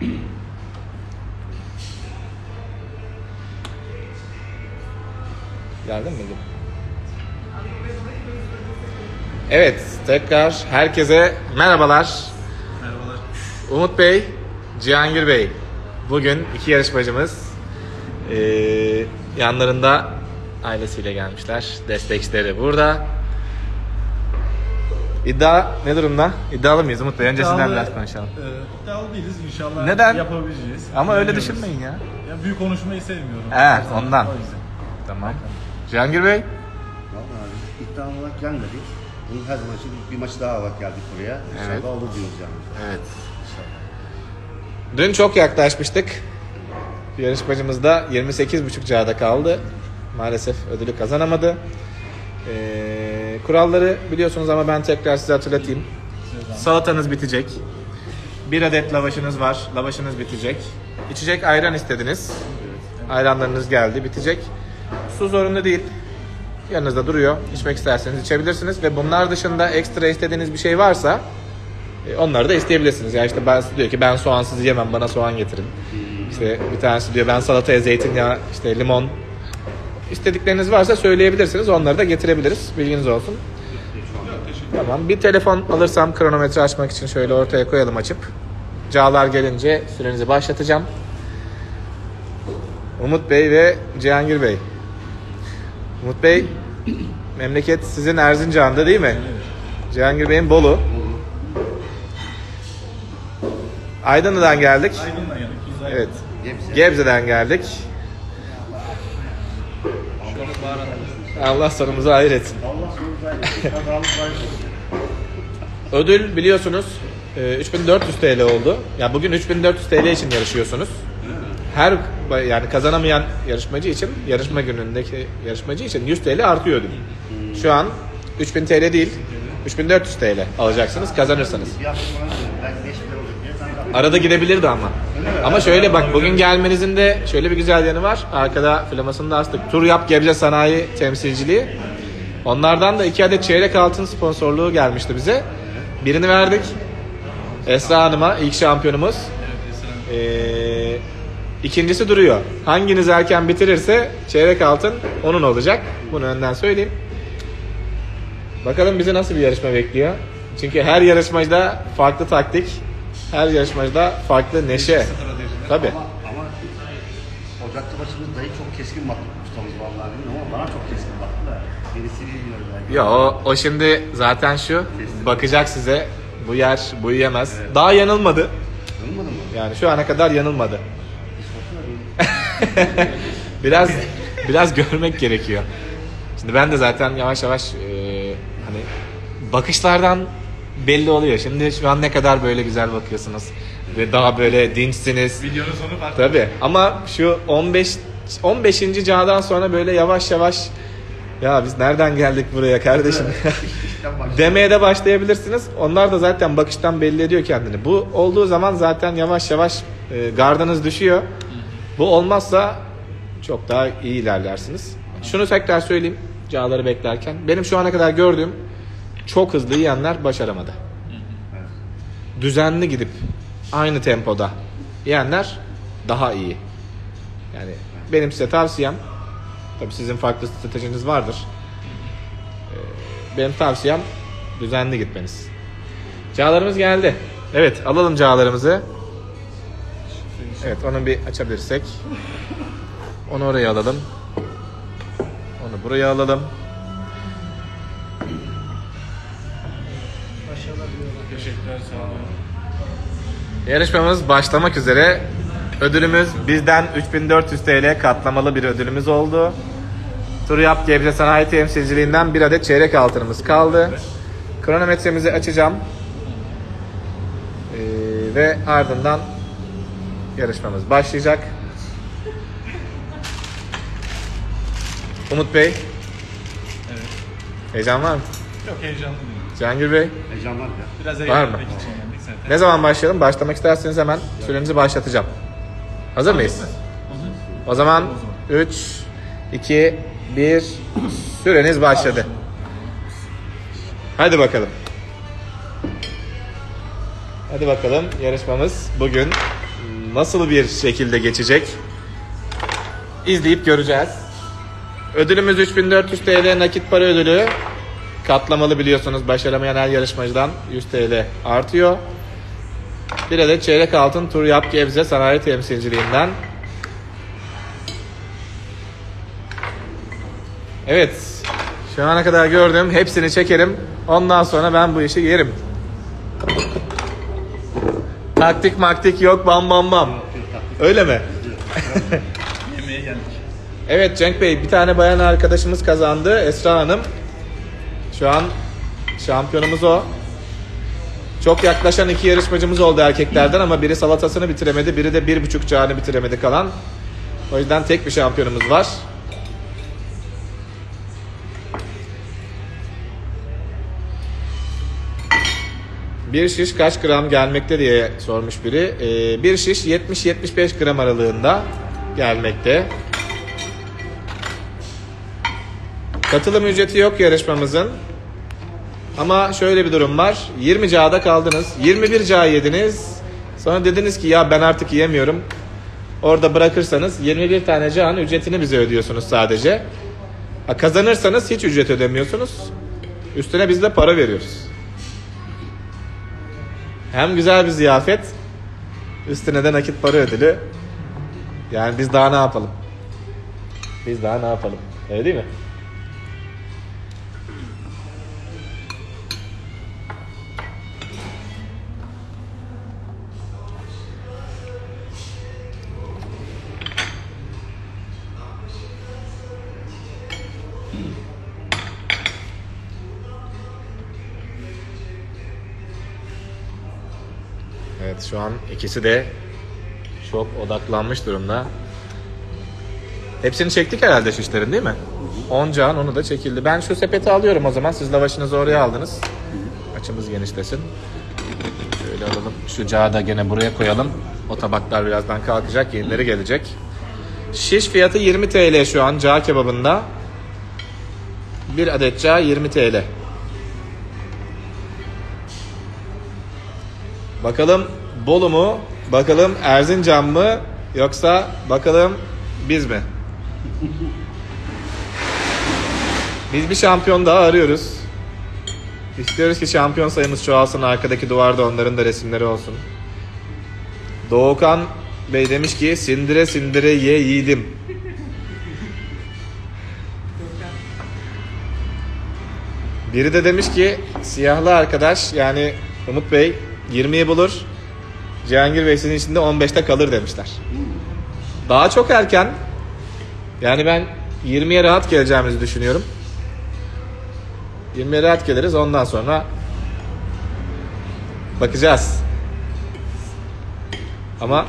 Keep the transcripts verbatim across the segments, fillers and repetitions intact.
Geldin mi? Evet, tekrar herkese merhabalar. Merhabalar. Umut Bey, Cihangir Bey. Bugün iki yarışmacımız ee, yanlarında ailesiyle gelmişler. Destekçileri burada. İddia ne durumda? İddialı mıyız Umut Bey? Önce sizden biraz konuşalım. E, iddialı değiliz inşallah. Neden? Yapabileceğiz. Ama öyle Biliyoruz. düşünmeyin ya. Ya büyük konuşmayı sevmiyorum. Evet, O yüzden- ondan. O yüzden. Tamam. Cihangir Bey? Vallahi biz iddia olarak gelmedik. Bunun her zaman için bir maçı daha olarak geldik buraya. İnşallah Evet. olur diyoruz yani. Evet. Dün çok yaklaşmıştık. Bir yarışmacımız da yirmi sekiz buçuk cağda kaldı. Maalesef ödülü kazanamadı. Ee, kuralları biliyorsunuz ama ben tekrar size hatırlatayım. Salatanız bitecek. Bir adet lavaşınız var. Lavaşınız bitecek. İçecek ayran istediniz. Ayranlarınız geldi. Bitecek. Su zorunlu değil. Yanınızda duruyor. İçmek isterseniz içebilirsiniz. Ve bunlar dışında ekstra istediğiniz bir şey varsa e, onları da isteyebilirsiniz. Yani işte bazısı diyor ki ben soğansız yemem, bana soğan getirin. İşte bir tanesi diyor ben salataya zeytinyağı, işte limon. İstedikleriniz varsa söyleyebilirsiniz. Onları da getirebiliriz. Bilginiz olsun. Tamam. Bir telefon alırsam kronometre açmak için şöyle ortaya koyalım açıp. Cağlar gelince sürenizi başlatacağım. Umut Bey ve Cihangir Bey. Umut Bey, memleket sizin Erzincan'da değil mi? Cihangir Bey'in Bolu. Aydın'dan geldik. Aydın'dan geldik. Biz Evet. Gebze. Gebze'den geldik. Allah sonumuzu hayır etsin. Allah sorunuzu ayırsın. Ödül biliyorsunuz e, üç bin dört yüz T L oldu. Ya bugün üç bin dört yüz T L için yarışıyorsunuz. Her yani kazanamayan yarışmacı için, yarışma günündeki yarışmacı için yüz T L artıyor ödül. Şu an üç bin T L değil, üç bin dört yüz T L alacaksınız kazanırsanız. Bir hafta sonra belki beş bin lira olacak diye sen de Arada gidebilirdi ama. Ama şöyle bak, bugün gelmenizin de şöyle bir güzel yanı var. Arkada flamasını da astık. Tur Yap Gebze Sanayi temsilciliği. Onlardan da iki adet çeyrek altın sponsorluğu gelmişti bize. Birini verdik. Esra Hanım'a, ilk şampiyonumuz. Ee, ikincisi duruyor. Hanginiz erken bitirirse çeyrek altın onun olacak. Bunu önden söyleyeyim. Bakalım bizi nasıl bir yarışma bekliyor. Çünkü her yarışmacıda farklı taktik. Her yarışmacıda farklı neşe. Tabii. ama, ama Ocak'ta başımız dayı çok keskin baktı ustamız vallahi bilmiyorum ama bana çok keskin baktı da gerisi bilmiyorum belki. Ya o, o şimdi zaten şu, bakacak size, bu yer, bu yiyemez. Daha yanılmadı. Yanılmadın mı? Yani şu ana kadar yanılmadı. Hiç bakma değil. Biraz biraz görmek gerekiyor. Şimdi ben de zaten yavaş yavaş e, hani bakışlardan belli oluyor. Şimdi şu an ne kadar böyle güzel bakıyorsunuz ve daha böyle dinçsiniz. Videonun sonu farklı. Tabii ama şu on beş on beşinci cağdan sonra böyle yavaş yavaş ya biz nereden geldik buraya kardeşim İşten başlıyor. demeye de başlayabilirsiniz. Onlar da zaten bakıştan belli ediyor kendini. Bu olduğu zaman zaten yavaş yavaş e, gardınız düşüyor. Bu olmazsa çok daha iyi ilerlersiniz. Şunu tekrar söyleyeyim cağları beklerken. Benim şu ana kadar gördüğüm çok hızlı yiyenler başaramadı. Düzenli gidip aynı tempoda yiyenler daha iyi. Yani benim size tavsiyem, tabii sizin farklı stratejiniz vardır. Ee, benim tavsiyem düzenli gitmeniz. Cağlarımız geldi. Evet, alalım cağlarımızı. Evet, onu bir açabilirsek. Onu oraya alalım. Onu buraya alalım. Teşekkürler, sağ olun. Yarışmamız başlamak üzere. Ödülümüz bizden üç bin dört yüz T L katlamalı bir ödülümüz oldu. Tur Yap Gebze Sanayi temsilciliğinden bir adet çeyrek altınımız kaldı. Kronometremizi açacağım. Ee, ve ardından yarışmamız başlayacak. Umut Bey, Evet. heyecan var mı? Çok heyecanlı değilim. Cihangir Bey, Heyecan var ya. Biraz Var eğlenmek mı? için geldik zaten. ne zaman başlayalım? Başlamak isterseniz hemen sürenizi başlatacağım. Hazır mıyız? Hazır. O zaman üç, iki, bir, süreniz başladı. Hadi bakalım. Hadi bakalım, yarışmamız bugün nasıl bir şekilde geçecek? İzleyip göreceğiz. Ödülümüz üç bin dört yüz T L nakit para ödülü. Katlamalı biliyorsunuz, başaramayan her yarışmacıdan yüz T L artıyor. Bir adet çeyrek altın Tur Yap Gebze Sanayi Temsilciliğinden. Evet. Şu ana kadar gördüğüm hepsini çekerim. Ondan sonra ben bu işi yerim. Taktik maktik yok, bam bam bam. Öyle mi? Yemeğe geldik. Evet Cenk Bey, bir tane bayan arkadaşımız kazandı. Esra Hanım. Şu an şampiyonumuz o. Çok yaklaşan iki yarışmacımız oldu erkeklerden ama biri salatasını bitiremedi, biri de bir buçuk çağını bitiremedi kalan. O yüzden tek bir şampiyonumuz var. Bir şiş kaç gram gelmekte diye sormuş biri. Ee, bir şiş yetmiş yetmiş beş gram aralığında gelmekte. Katılım ücreti yok yarışmamızın. Ama şöyle bir durum var. yirmi cağda kaldınız. yirmi bir cağ yediniz. Sonra dediniz ki ya ben artık yiyemiyorum. Orada bırakırsanız yirmi bir tane cağın ücretini bize ödüyorsunuz sadece. Ha, kazanırsanız hiç ücret ödemiyorsunuz. Üstüne biz de para veriyoruz. Hem güzel bir ziyafet, üstüne de nakit para ödülü. Yani biz daha ne yapalım? Biz daha ne yapalım? Öyle değil mi? Evet, şu an ikisi de çok odaklanmış durumda. Hepsini çektik herhalde şişlerin, değil mi? on can onu da çekildi. Ben şu sepeti alıyorum o zaman. Siz lavaşınızı oraya aldınız. Açımız genişlesin. Şöyle alalım. Şu cağı da gene buraya koyalım. O tabaklar birazdan kalkacak. Yenileri gelecek. Şiş fiyatı yirmi T L şu an cağ kebabında. Bir adet cağ yirmi T L. Bakalım Bolu mu? Bakalım Erzincan mı? Yoksa bakalım biz mi? Biz bir şampiyon daha arıyoruz. İstiyoruz ki şampiyon sayımız çoğalsın. Arkadaki duvarda onların da resimleri olsun. Doğukan Bey demiş ki sindire sindire ye yiğidim. Biri de demiş ki siyahlı arkadaş yani Umut Bey yirmiyi bulur. Cihangir Bey sizin için de on beşte kalır demişler. Daha çok erken. Yani ben yirmiye rahat geleceğimizi düşünüyorum. yirmiye rahat geliriz. Ondan sonra bakacağız. Ama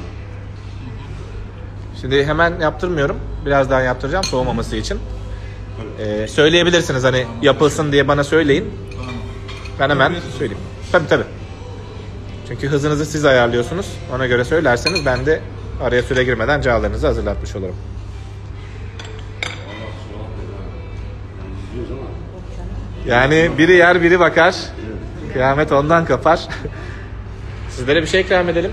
şimdi hemen yaptırmıyorum. Birazdan yaptıracağım soğumaması için. Ee, söyleyebilirsiniz hani yapılsın diye bana söyleyin. Ben hemen söyleyeyim. Tabii tabii. Çünkü hızınızı siz ayarlıyorsunuz. Ona göre söylerseniz ben de araya süre girmeden cağlarınızı hazırlatmış olurum. Yani biri yer biri bakar. Kıyamet ondan kapar. Sizlere bir şey ikram edelim.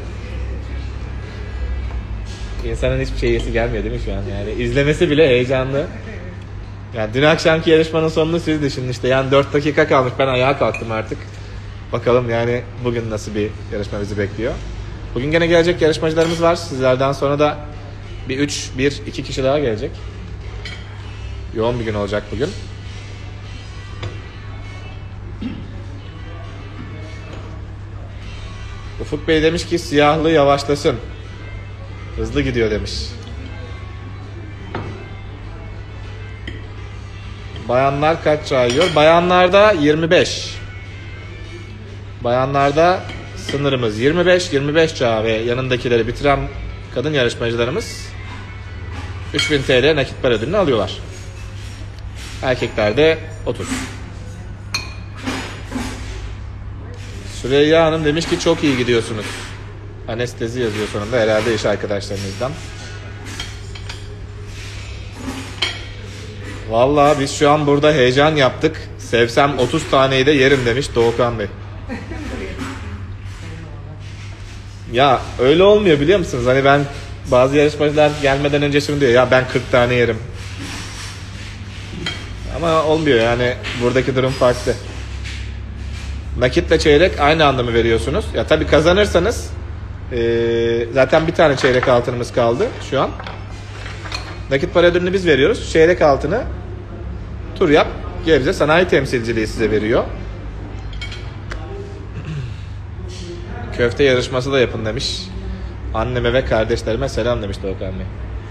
İnsanın hiçbir şey yesi gelmiyor değil mi şu an? Yani izlemesi bile heyecanlı. Yani dün akşamki yarışmanın sonunu siz düşünün işte. Yani dört dakika kalmış. Ben ayağa kalktım artık. Bakalım yani bugün nasıl bir yarışma bizi bekliyor. Bugün gene gelecek yarışmacılarımız var. Sizlerden sonra da bir üç, bir, iki kişi daha gelecek. Yoğun bir gün olacak bugün. Ufuk Bey demiş ki siyahlı yavaşlasın. Hızlı gidiyor demiş. Bayanlar kaç çağ yiyor? Bayanlarda yirmi beş. Bayanlarda sınırımız yirmi beş. yirmi beş çağ ve yanındakileri bitiren kadın yarışmacılarımız üç bin T L nakit para ödülünü alıyorlar. Erkeklerde otuz. Süreyya Hanım demiş ki çok iyi gidiyorsunuz. Anestezi yazıyor sonunda herhalde iş arkadaşlarınızdan. Vallahi biz şu an burada heyecan yaptık. Sevsem otuz taneyi de yerim demiş Doğukan Bey. Ya öyle olmuyor biliyor musunuz? Hani ben bazı yarışmacılar gelmeden önce şunu diyor ya ben kırk tane yerim. Ama olmuyor yani buradaki durum farklı. Nakitle çeyrek aynı anda mı veriyorsunuz? Ya tabii kazanırsanız ee, zaten bir tane çeyrek altınımız kaldı şu an. Nakit para ödülünü biz veriyoruz. Çeyrek altını tur yap Gebze Sanayi Temsilciliği size veriyor. Köfte yarışması da yapın demiş. Anneme ve kardeşlerime selam demiş Doğukan Bey.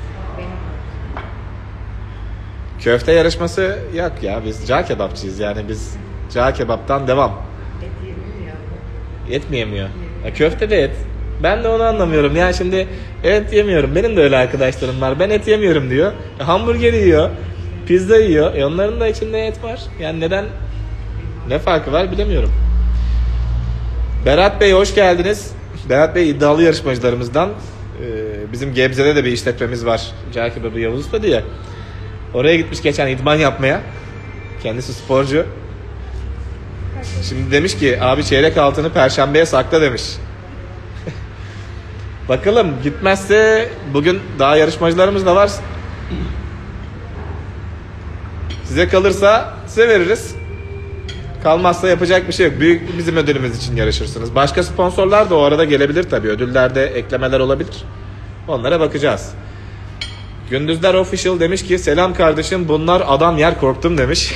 Köfte yarışması yok ya. Biz cağ kebapçıyız yani. Biz cağ kebaptan devam. Et mi yemiyor? Ya köfte de et. Ben de onu anlamıyorum. Yani şimdi et yemiyorum. Benim de öyle arkadaşlarım var. Ben et yemiyorum diyor. E, hamburger yiyor. Pizza yiyor. E, onların da içinde et var. Yani neden? Ne farkı var bilemiyorum. Berat Bey hoş geldiniz. Berat Bey iddialı yarışmacılarımızdan. Ee, bizim Gebze'de de bir işletmemiz var. Cağ kebabı Yavuz Usta diye. Oraya gitmiş geçen idman yapmaya. Kendisi sporcu. Şimdi demiş ki abi çeyrek altını perşembeye sakla demiş. Bakalım gitmezse bugün daha yarışmacılarımız da var. Size kalırsa size veririz. Kalmazsa yapacak bir şey yok. Büyük bizim ödülümüz için yarışırsınız. Başka sponsorlar da o arada gelebilir tabii. Ödüllerde eklemeler olabilir. Onlara bakacağız. Gündüzler Official demiş ki selam kardeşim bunlar adam yer korktum demiş.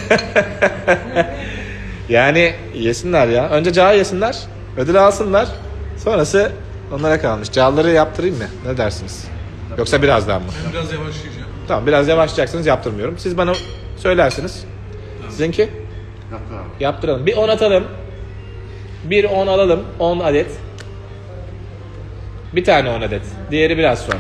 Yani yesinler ya. Önce cağ yesinler. Ödül alsınlar. Sonrası onlara kalmış. Cağları yaptırayım mı? Ne dersiniz? Yoksa birazdan mı? Ben biraz yavaşlayacağım. Tamam biraz yavaşlayacaksınız yaptırmıyorum. Siz bana söylersiniz. Sizinki? Yaptı abi. Yaptıralım. Bir on atalım. Bir on alalım. on adet. Bir tane on adet. Diğeri biraz sonra.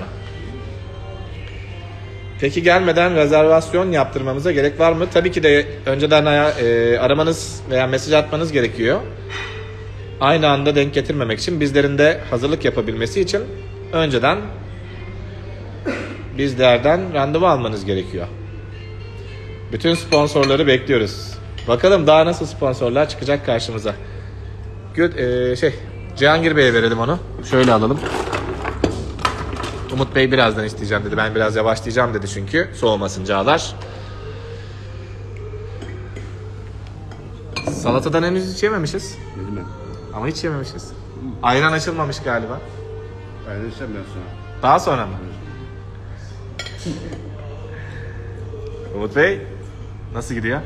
Peki gelmeden rezervasyon yaptırmamıza gerek var mı? Tabii ki de önceden e, aramanız veya mesaj atmanız gerekiyor. Aynı anda denk getirmemek için bizlerin de hazırlık yapabilmesi için önceden bizlerden randevu almanız gerekiyor. Bütün sponsorları bekliyoruz. Bakalım daha nasıl sponsorlar çıkacak karşımıza. Gö- e, şey Cihangir Bey'e verelim onu. Şöyle alalım. Umut Bey birazdan isteyeceğim dedi. Ben biraz yavaşlayacağım dedi çünkü. Soğumasın cağlar. Salatadan henüz hiç yememişiz. Yedim ben. Ama hiç yememişiz. Ayran açılmamış galiba. Aynen işte ben sonra. Daha sonra mı? Umut Bey nasıl gidiyor?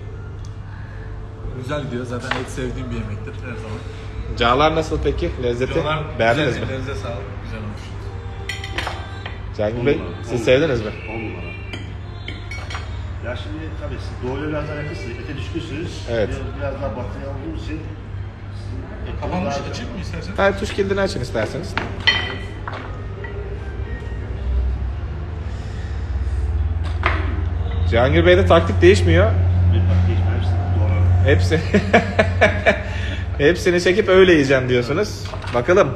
Güzel gidiyor. Zaten et sevdiğim bir yemektir her zaman. Cağlar nasıl peki? Lezzeti Diyorlar, beğendiniz mi? güzel, ellerinize sağlık. Güzel olmuş. Cihangir Bey siz sevdiniz mi? On numara. Ya şimdi tabii siz doğuya biraz daha yakınsınız, ete düşkünsünüz. Evet. Biraz, biraz daha batıya olduğumuz için sizin etiniz Kapanmış daha- açık mı istersen? Hayır tuş kilidini açın isterseniz. Cihangir Bey'de taktik değişmiyor. Bir bak değişmemişsin. Doğru. Hepsi hepsini çekip öyle yiyeceğim diyorsunuz. Bakalım.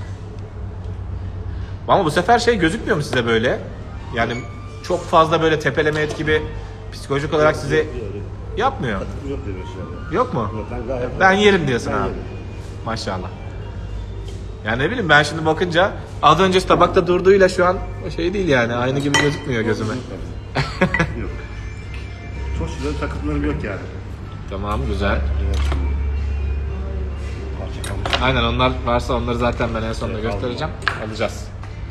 Ama bu sefer şey gözükmüyor mu size böyle? Yani çok fazla böyle tepeleme et gibi psikolojik olarak sizi Yok, yapmıyor. yok demiyor şu anda. Yok mu? Yok, ben gayet- Ben yerim diyorsun Ben abi. yerim. Maşallah. Yani ne bileyim ben şimdi bakınca az önce tabakta durduğuyla şu an o şey değil yani. Aynı gibi gözükmüyor gözüme. Yok. Çok güzel takımlarım yok yani. Tamam güzel. Evet. Parça kalmış. Aynen onlar varsa onları zaten ben en sonunda göstereceğim. Alacağız.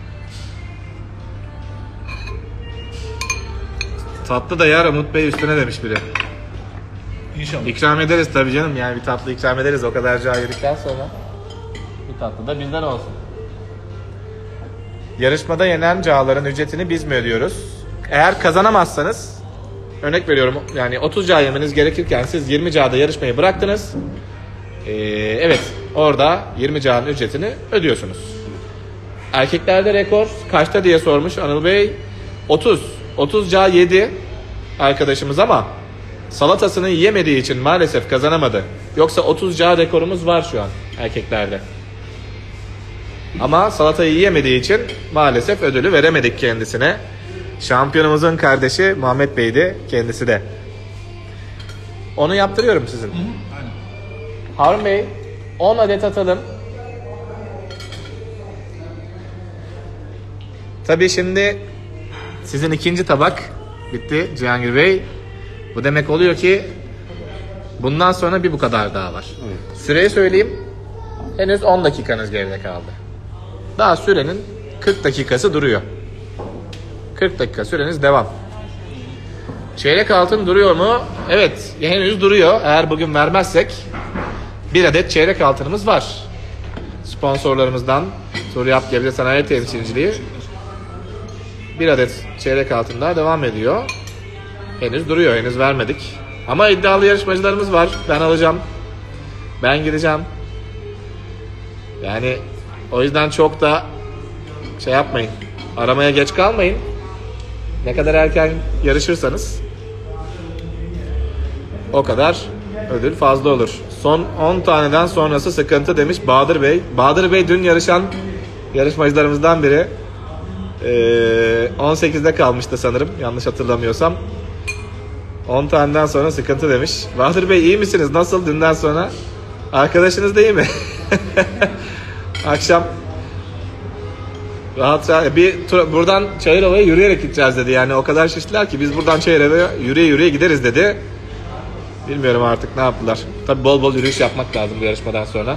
Tatlı da yer Umut Bey üstüne demiş biri. İnşallah. İkram ederiz tabii canım yani bir tatlı ikram ederiz o kadar cağ yedikten sonra. Bir tatlı da bizden olsun. Yarışmada yenen cağların ücretini biz mi ödüyoruz? Eğer kazanamazsanız örnek veriyorum yani otuz cağ yemeniz gerekirken siz yirmi cağda yarışmayı bıraktınız. Ee, evet orada yirmi cağın ücretini ödüyorsunuz. Erkeklerde rekor kaçta diye sormuş Anıl Bey. otuz. otuz cağ yedi arkadaşımız ama salatasını yiyemediği için maalesef kazanamadı. Yoksa otuz cağ rekorumuz var şu an erkeklerde. Ama salatayı yiyemediği için maalesef ödülü veremedik kendisine. Şampiyonumuzun kardeşi Muhammed Bey'di kendisi de. Onu yaptırıyorum sizin. Aynen. Harun Bey on adet atalım. Tabii şimdi sizin ikinci tabak bitti Cihangir Bey. Bu demek oluyor ki bundan sonra bir bu kadar daha var. Evet. Süreyi söyleyeyim. Henüz on dakikanız geride kaldı. Daha sürenin kırk dakikası duruyor. kırk dakika süreniz devam. Çeyrek altın duruyor mu? Evet, henüz duruyor. Eğer bugün vermezsek bir adet çeyrek altınımız var. Sponsorlarımızdan Soru Yap Gebze Sanayi Temsilciliği bir adet çeyrek altın daha devam ediyor. Henüz duruyor, henüz vermedik. Ama iddialı yarışmacılarımız var. Ben alacağım. Ben gideceğim. Yani o yüzden çok da şey yapmayın. Aramaya geç kalmayın. Ne kadar erken yarışırsanız o kadar ödül fazla olur. Son on taneden sonrası sıkıntı demiş Bahadır Bey. Bahadır Bey dün yarışan yarışmacılarımızdan biri. Ee, on sekizde kalmıştı sanırım. Yanlış hatırlamıyorsam. on taneden sonra sıkıntı demiş. Bahadır Bey iyi misiniz? Nasıl dünden sonra? Arkadaşınız da iyi mi? Akşam rahat rahat bir tur, buradan Çayırova'ya yürüyerek gideceğiz dedi. Yani o kadar şiştiler ki biz buradan Çayırova'ya yürüye yürüye gideriz dedi. Bilmiyorum artık ne yaptılar. Tabii bol bol yürüyüş yapmak lazım bu yarışmadan sonra.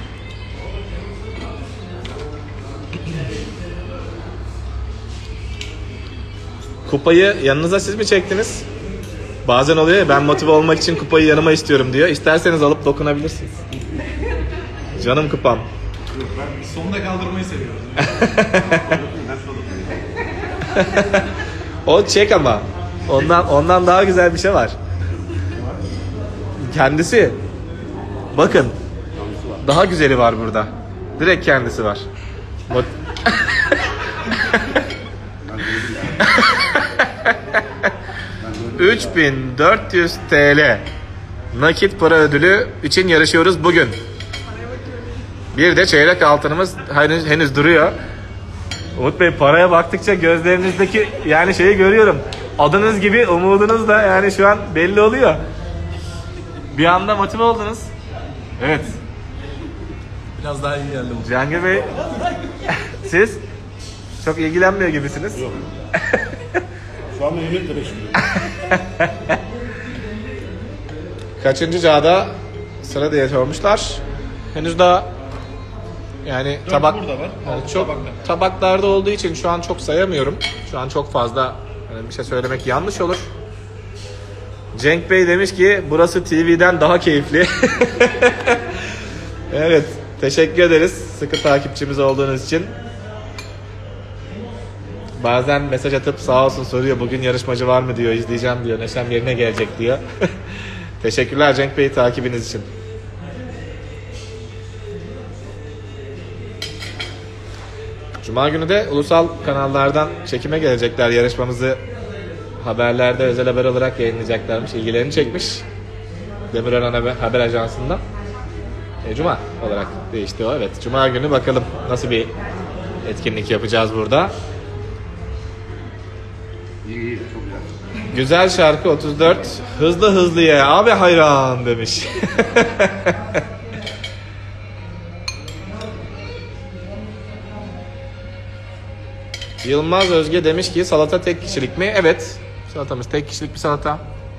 Kupayı yanınıza siz mi çektiniz? Bazen oluyor ya, ben motive olmak için kupayı yanıma istiyorum diyor. İsterseniz alıp dokunabilirsiniz. Canım kupam. Sonunda kaldırmayı seviyoruz. O çek ama. Ondan ondan daha güzel bir şey var. Kendisi. Bakın. Daha güzeli var burada. Direkt kendisi var. Mot- üç bin dört yüz T L nakit para ödülü için yarışıyoruz bugün. Bir de çeyrek altınımız henüz, henüz duruyor. Umut Bey, paraya baktıkça gözlerinizdeki yani şeyi görüyorum. Adınız gibi umudunuz da yani şu an belli oluyor. Bir anda motive oldunuz. Evet. Biraz daha iyi geldi bu. Cihangir Bey, siz çok ilgilenmiyor gibisiniz. Yok. Şu anda yemekle meşgulüm. Kaçıncı cağda sıra diye sormuşlar. Henüz daha yani Dört tabak burada var. yani Altı çok tabakta. tabaklarda olduğu için şu an çok sayamıyorum. Şu an çok fazla yani bir şey söylemek yanlış olur. Cenk Bey demiş ki burası T V'den daha keyifli. Evet, teşekkür ederiz sıkı takipçimiz olduğunuz için. Bazen mesaj atıp sağ olsun soruyor, bugün yarışmacı var mı diyor, izleyeceğim diyor, neşem yerine gelecek diyor. Teşekkürler Cenk Bey takibiniz için. Cuma günü de ulusal kanallardan çekime gelecekler, yarışmamızı haberlerde özel haber olarak yayınlayacaklarmış, ilgilerini çekmiş Demirören Haber, Haber Ajansı'ndan. E, Cuma olarak değişti o, evet. Cuma günü bakalım nasıl bir etkinlik yapacağız burada. İyi iyi, çok güzel. Güzel şarkı otuz dört. Hızlı hızlı ye abi hayran demiş. Yılmaz Özge demiş ki salata tek kişilik mi? Evet. Salatamız tek kişilik bir salata.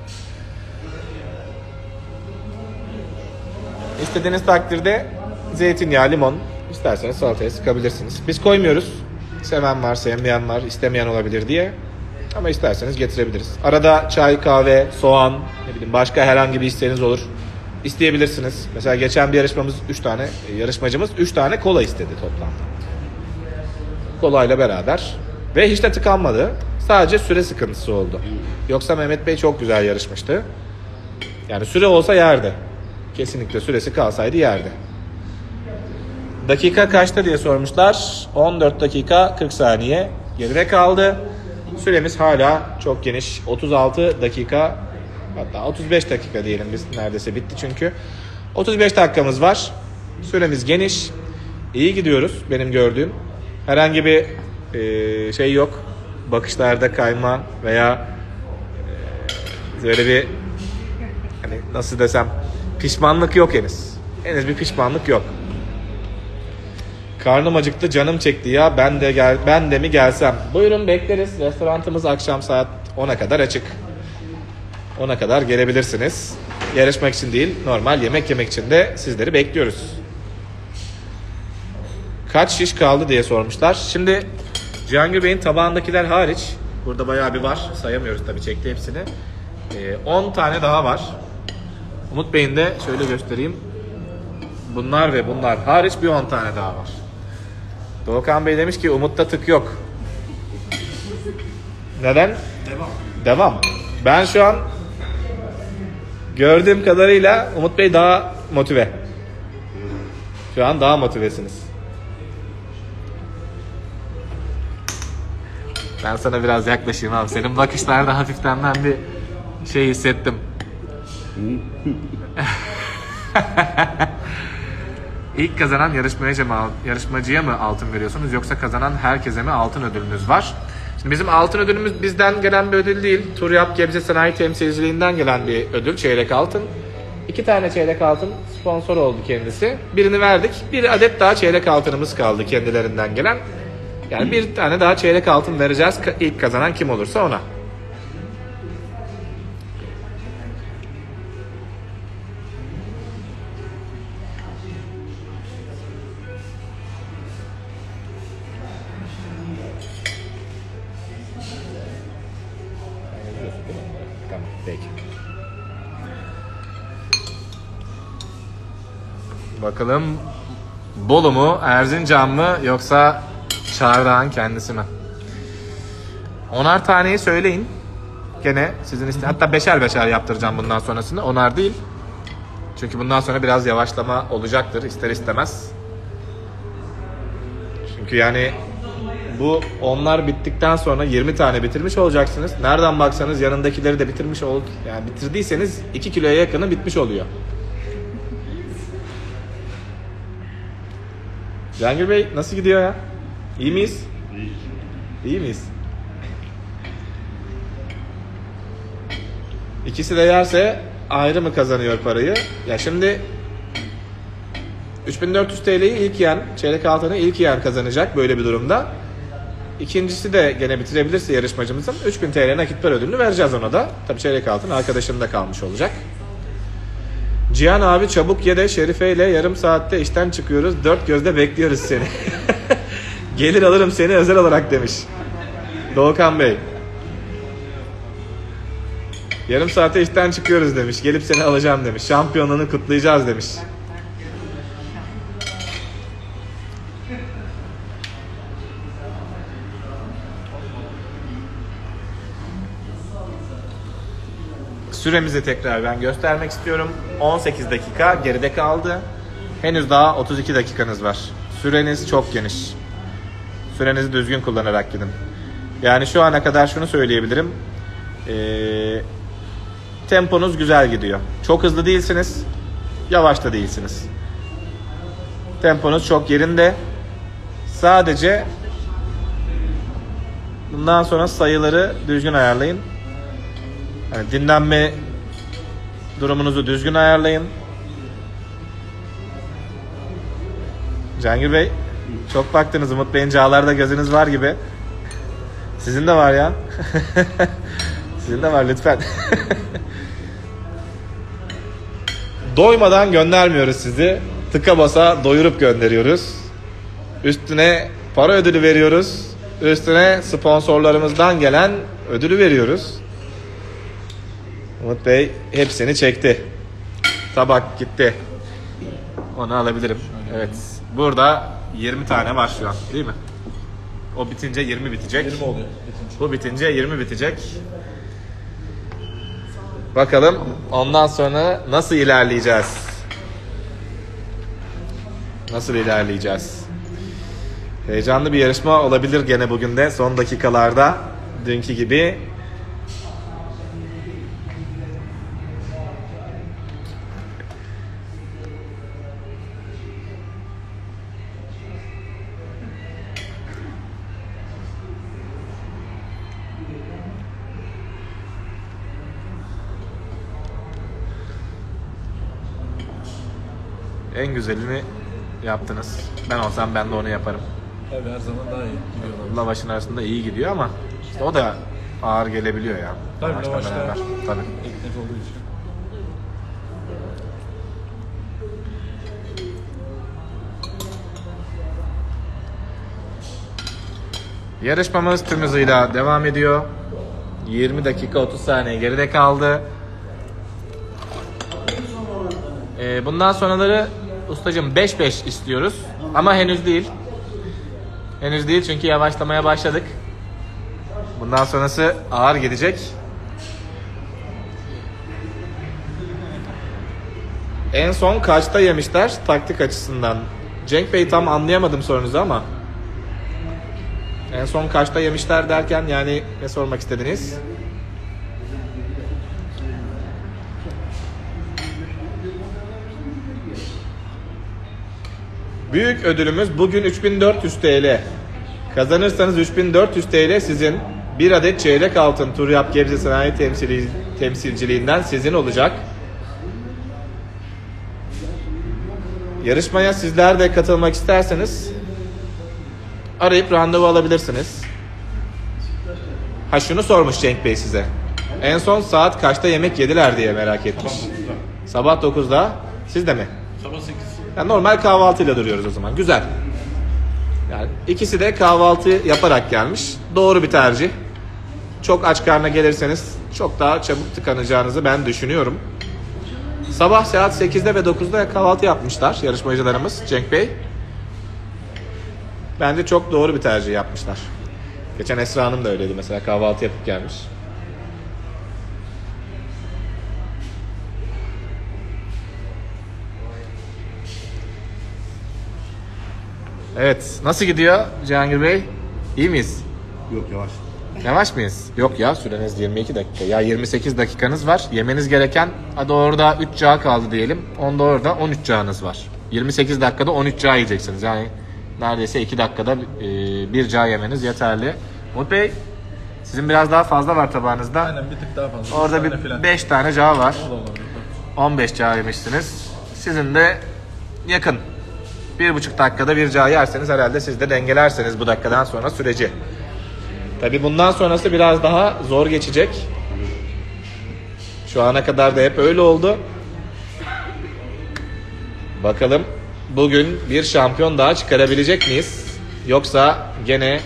İstediğiniz takdirde zeytinyağı, limon isterseniz salataya sıkabilirsiniz. Biz koymuyoruz. Seven var, sevmeyen var, istemeyen olabilir diye. Ama isterseniz getirebiliriz. Arada çay, kahve, soğan, ne bileyim başka herhangi bir isteğiniz olur. İsteyebilirsiniz. Mesela geçen bir yarışmamız üç tane yarışmacımız üç tane kola istedi toplamda. Kolayla beraber ve hiç de tıkanmadı. Sadece süre sıkıntısı oldu. Yoksa Mehmet Bey çok güzel yarışmıştı. Yani süre olsa yerdi. Kesinlikle süresi kalsaydı yerdi. Dakika kaçta diye sormuşlar. on dört dakika kırk saniye geride kaldı. Süremiz hala çok geniş. otuz altı dakika, hatta otuz beş dakika diyelim biz. Neredeyse bitti çünkü. otuz beş dakikamız var. Süremiz geniş. İyi gidiyoruz benim gördüğüm. Herhangi bir e, şey yok. Bakışlarda kayma veya e, böyle bir hani nasıl desem pişmanlık yok henüz. Henüz bir pişmanlık yok. Karnım acıktı, canım çekti ya. Ben de gel ben de mi gelsem? Buyurun, bekleriz. Restoranımız akşam saat ona kadar açık. ona kadar gelebilirsiniz. Yarışmak için değil, normal yemek yemek için de sizleri bekliyoruz. Kaç şiş kaldı diye sormuşlar. Şimdi Cihangir Bey'in tabağındakiler hariç, burada bayağı bir var. Sayamıyoruz tabii, çekti hepsini. on tane daha var. Umut Bey'in de şöyle göstereyim. Bunlar ve bunlar hariç bir on tane daha var. Doğukan Bey demiş ki Umut'ta tık yok. Neden? Devam. Devam. Ben şu an gördüğüm kadarıyla Umut Bey daha motive. Şu an daha motivesiniz. Ben sana biraz yaklaşayım abi. Senin bakışlarda hafiften ben bir şey hissettim. İlk kazanan yarışmacıya mı, yarışmacıya mı altın veriyorsunuz, yoksa kazanan herkese mi altın ödülünüz var? Şimdi bizim altın ödülümüz bizden gelen bir ödül değil. Turyap Gebze Sanayi Temsilciliğinden gelen bir ödül. Çeyrek altın. İki tane çeyrek altın sponsor oldu kendisi. Birini verdik. Bir adet daha çeyrek altınımız kaldı kendilerinden gelen. Yani bir tane daha çeyrek altın vereceğiz. İlk kazanan kim olursa ona. Tamam, peki. Bakalım Bolu mu, Erzincan mı, yoksa Çağrı'nın kendisi mi? Onar taneyi söyleyin. Gene sizin iste, hatta beşer beşer yaptıracağım bundan sonrasında. Onar değil. Çünkü bundan sonra biraz yavaşlama olacaktır ister istemez. Çünkü yani bu onlar bittikten sonra yirmi tane bitirmiş olacaksınız. Nereden baksanız yanındakileri de bitirmiş oldu. Yani bitirdiyseniz iki kiloya yakını bitmiş oluyor. Cihangir Bey nasıl gidiyor ya? İyi miyiz? İyi. İyi miyiz? İkisi de yerse ayrı mı kazanıyor parayı? Ya şimdi üç bin dört yüz T L'yi ilk yiyen, çeyrek altını ilk yiyen kazanacak böyle bir durumda. İkincisi de gene bitirebilirse yarışmacımızın üç bin T L nakit para ödülünü vereceğiz ona da. Tabii çeyrek altın arkadaşının da kalmış olacak. Cihan abi çabuk ye de Şerife ile yarım saatte işten çıkıyoruz. Dört gözle bekliyoruz seni. Gelir alırım seni özel olarak demiş Doğukan Bey. Yarım saate işten çıkıyoruz demiş. Gelip seni alacağım demiş. Şampiyonluğunu kutlayacağız demiş. Süremizi tekrar ben göstermek istiyorum. on sekiz dakika geride kaldı. Henüz daha otuz iki dakikanız var. Süreniz çok geniş. Sürenizi düzgün kullanarak gidin. Yani şu ana kadar şunu söyleyebilirim. Ee, temponuz güzel gidiyor. Çok hızlı değilsiniz. Yavaş da değilsiniz. Temponuz çok yerinde. Sadece bundan sonra sayıları düzgün ayarlayın. Yani dinlenme durumunuzu düzgün ayarlayın. Cihangir Bey, çok baktınız. Umut Bey'in cağlarda gözünüz var gibi. Sizin de var ya. Sizin de var lütfen. Doymadan göndermiyoruz sizi. Tıka basa doyurup gönderiyoruz. Üstüne para ödülü veriyoruz. Üstüne sponsorlarımızdan gelen ödülü veriyoruz. Umut Bey hepsini çekti. Tabak gitti. Onu alabilirim. Evet. Burada yirmi tane var şu an, değil mi? O bitince yirmi bitecek. yirmi oluyor. Bu bitince yirmi bitecek. Bakalım ondan sonra nasıl ilerleyeceğiz? Nasıl ilerleyeceğiz? Heyecanlı bir yarışma olabilir gene bugün de son dakikalarda. Dünkü gibi. En güzelini yaptınız. Ben olsam ben de onu yaparım. Tabii her zaman daha iyi gidiyorlar. Lavaşın arasında iyi gidiyor ama işte o da ağır gelebiliyor ya. Tabii Lavaşla lavaşta beraber. Tabii. ekmek olduğu için. Yarışmamız tüm hızıyla devam ediyor. yirmi dakika otuz saniye geride kaldı. Ee, bundan sonraları ustacığım beş beş istiyoruz. Ama henüz değil. Henüz değil çünkü yavaşlamaya başladık. Bundan sonrası ağır gidecek. En son kaçta yemişler taktik açısından? Cenk Bey tam anlayamadım sorunuzu ama. En son kaçta yemişler derken yani ne sormak istediniz? Büyük ödülümüz bugün üç bin dört yüz T L. Kazanırsanız üç bin dört yüz T L sizin. Bir adet çeyrek altın Turyap Gebze Sanayi temsili, temsilciliğinden sizin olacak. Yarışmaya sizler de katılmak isterseniz arayıp randevu alabilirsiniz. Ha şunu sormuş Cenk Bey size. En son saat kaçta yemek yediler diye merak etmiş. Sabah dokuzda. Siz de mi? Sabah sekiz. Yani normal kahvaltıyla duruyoruz o zaman. Güzel. Yani ikisi de kahvaltı yaparak gelmiş. Doğru bir tercih. Çok aç karnına gelirseniz çok daha çabuk tıkanacağınızı ben düşünüyorum. Sabah saat sekizde ve dokuzda kahvaltı yapmışlar yarışmacılarımız Cenk Bey. Bence çok doğru bir tercih yapmışlar. Geçen Esra Hanım da öyleydi mesela, kahvaltı yapıp gelmiş. Evet, nasıl gidiyor Cihangir Bey? İyi miyiz? Yok yavaş. Yavaş mıyız? Yok ya, süreniz yirmi iki dakika. Ya yirmi sekiz dakikanız var. Yemeniz gereken, hadi orada üç cağ kaldı diyelim. Onda orada on üç cağınız var. yirmi sekiz dakikada on üç cağ yiyeceksiniz. Yani neredeyse iki dakikada bir cağ yemeniz yeterli. Umut Bey, sizin biraz daha fazla var tabağınızda. Aynen bir tık daha fazla. Orada Bir bir tane falan. beş tane cağ var. O da olabilir. on beş cağ yemişsiniz. Sizin de yakın. Bir buçuk dakikada bir cağ yerseniz herhalde siz de dengelerseniz bu dakikadan sonra süreci. Tabii bundan sonrası biraz daha zor geçecek. Şu ana kadar da hep öyle oldu. Bakalım bugün bir şampiyon daha çıkarabilecek miyiz? Yoksa gene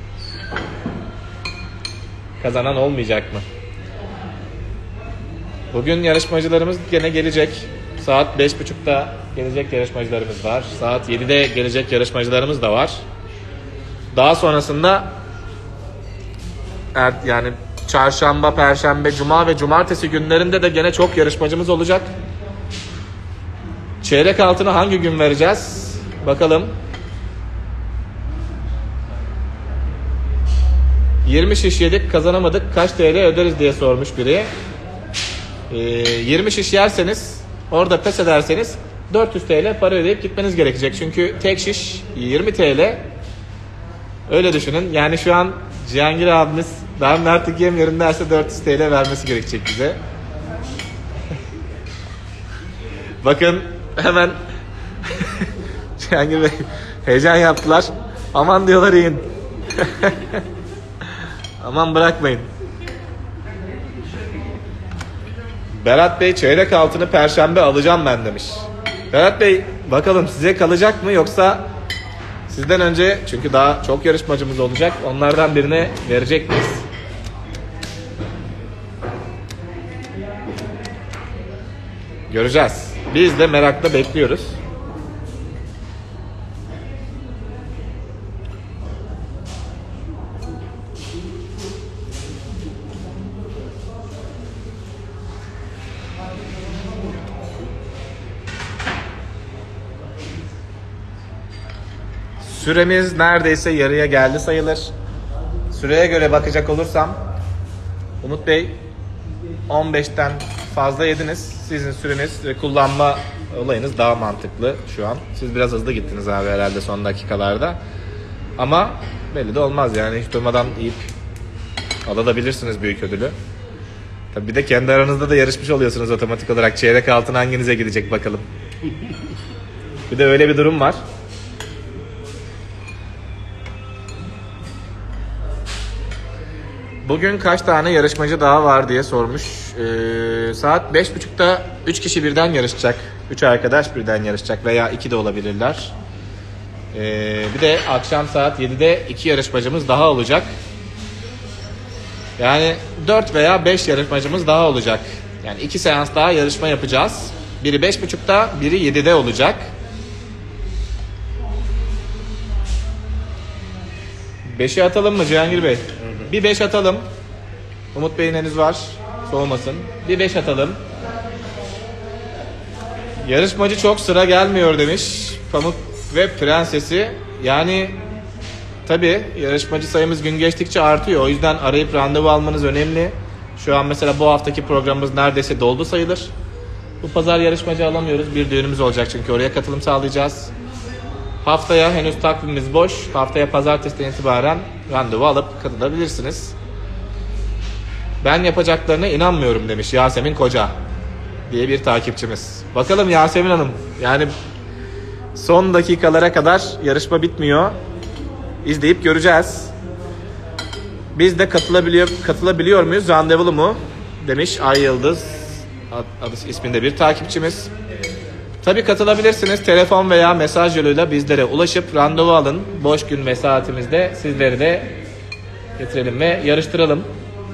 kazanan olmayacak mı? Bugün yarışmacılarımız gene gelecek. Saat beş buçukta gelecek yarışmacılarımız var. Saat yedide gelecek yarışmacılarımız da var. Daha sonrasında er, yani çarşamba, perşembe, cuma ve cumartesi günlerinde de gene çok yarışmacımız olacak. Çeyrek altını hangi gün vereceğiz? Bakalım. yirmi şiş yedik, kazanamadık. Kaç T L öderiz diye sormuş biri. Ee, yirmi şiş yerseniz, orada pes ederseniz dört yüz T L para ödeyip gitmeniz gerekecek. Çünkü tek şiş yirmi T L. Öyle düşünün. Yani şu an Cihangir abimiz ben artık yemiyorum derse dört yüz T L vermesi gerekecek bize. Bakın hemen Cihangir Bey heyecan yaptılar. Aman diyorlar yiyin. Aman bırakmayın. Berat Bey çeyrek altını perşembe alacağım ben demiş. Berat Bey bakalım size kalacak mı yoksa sizden önce, çünkü daha çok yarışmacımız olacak, onlardan birine verecek miyiz? Göreceğiz. Biz de merakla bekliyoruz. Süremiz neredeyse yarıya geldi sayılır. Süreye göre bakacak olursam Umut Bey on beşten fazla yediniz. Sizin süreniz ve kullanma olayınız daha mantıklı şu an. Siz biraz hızlı gittiniz abi herhalde son dakikalarda. Ama belli de olmaz yani, hiç durmadan yiyip alabilirsiniz büyük ödülü. Tabii bir de kendi aranızda da yarışmış oluyorsunuz otomatik olarak. Çeyrek altın hanginize gidecek bakalım. Bir de öyle bir durum var. Bugün kaç tane yarışmacı daha var diye sormuş. Ee, saat beş buçukta üç kişi birden yarışacak. üç arkadaş birden yarışacak veya iki de olabilirler. Ee, bir de akşam saat yedide iki yarışmacımız daha olacak. Yani dört veya beş yarışmacımız daha olacak. Yani iki seans daha yarışma yapacağız. Biri beş buçukta, biri yedide olacak. beşi atalım mı Cihangir Bey? Bir beş atalım. Umut Bey'in henüz var. Soğumasın. Bir beş atalım. Yarışmacı çok sıra gelmiyor demiş. Pamuk ve Prensesi. Yani tabii yarışmacı sayımız gün geçtikçe artıyor. O yüzden arayıp randevu almanız önemli. Şu an mesela bu haftaki programımız neredeyse doldu sayılır. Bu pazar yarışmacı alamıyoruz. Bir düğünümüz olacak çünkü oraya katılım sağlayacağız. Haftaya henüz takvimimiz boş. Haftaya pazartesiden itibaren randevu alıp katılabilirsiniz. Ben yapacaklarına inanmıyorum demiş Yasemin Koca diye bir takipçimiz. Bakalım Yasemin Hanım. Yani son dakikalara kadar yarışma bitmiyor. İzleyip göreceğiz. Biz de katılabiliyor, katılabiliyor muyuz? Randevulu mu? Demiş Ay Yıldız adı isminde bir takipçimiz. Tabii katılabilirsiniz. Telefon veya mesaj yoluyla bizlere ulaşıp randevu alın. Boş gün ve saatimizde sizleri de getirelim ve yarıştıralım.